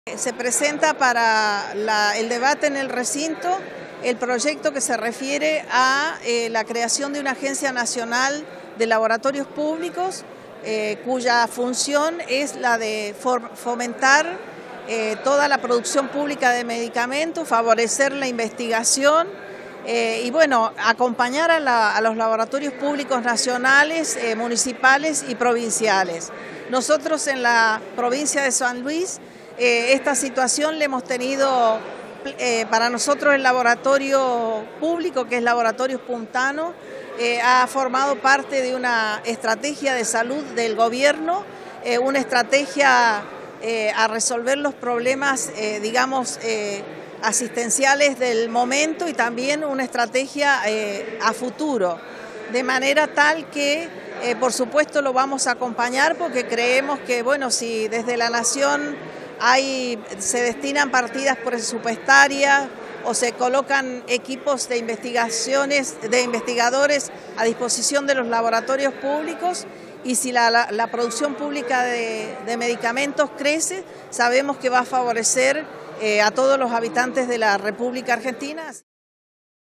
Se presenta para el debate en el recinto el proyecto que se refiere a la creación de una agencia nacional de laboratorios públicos, cuya función es la de fomentar toda la producción pública de medicamentos, favorecer la investigación y bueno, acompañar a los laboratorios públicos nacionales, municipales y provinciales. Nosotros en la provincia de San Luis esta situación le hemos tenido, para nosotros el laboratorio público, que es Laboratorios Puntano, ha formado parte de una estrategia de salud del gobierno, una estrategia a resolver los problemas, asistenciales del momento y también una estrategia a futuro, de manera tal que por supuesto lo vamos a acompañar porque creemos que, bueno, si desde la Nación se destinan partidas presupuestarias o se colocan equipos de investigadores a disposición de los laboratorios públicos, y si la producción pública de medicamentos crece, sabemos que va a favorecer a todos los habitantes de la República Argentina.